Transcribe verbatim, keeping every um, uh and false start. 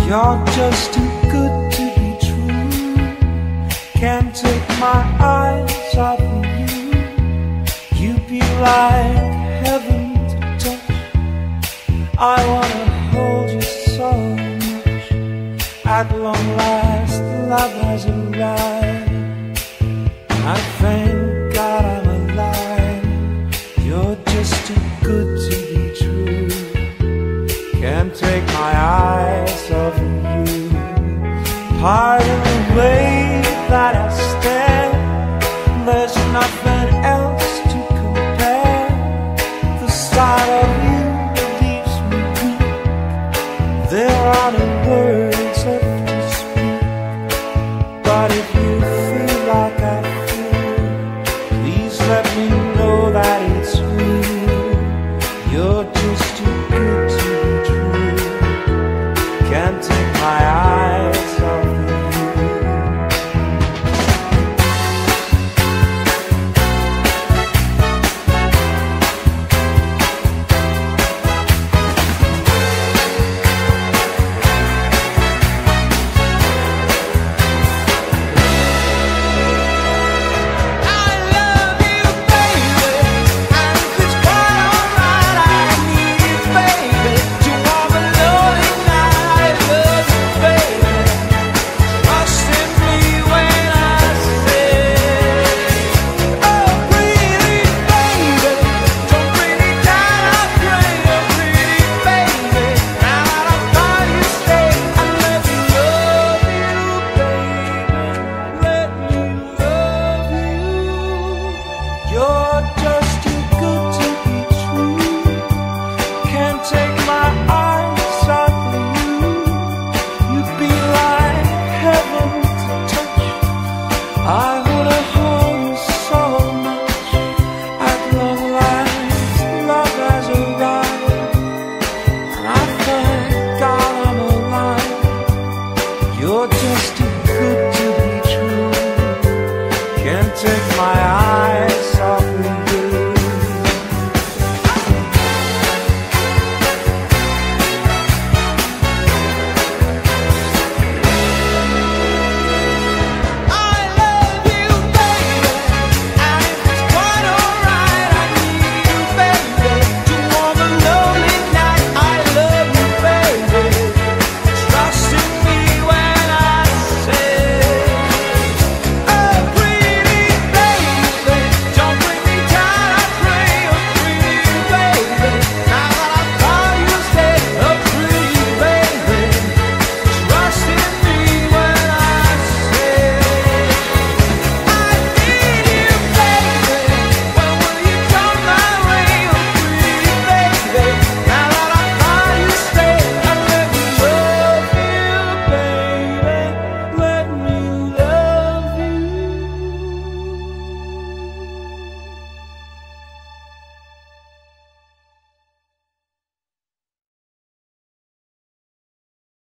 You're just too good to be true. Can't take my eyes off of you. You'd be like heaven to touch. I wanna hold you so much. At long last, love has arrived. I thank God I'm alive. You're just too good to be true. Can't take my eyes off of you. Pardon the way that I stare. There's nothing else to compare. The sight of you leaves me weak. There are no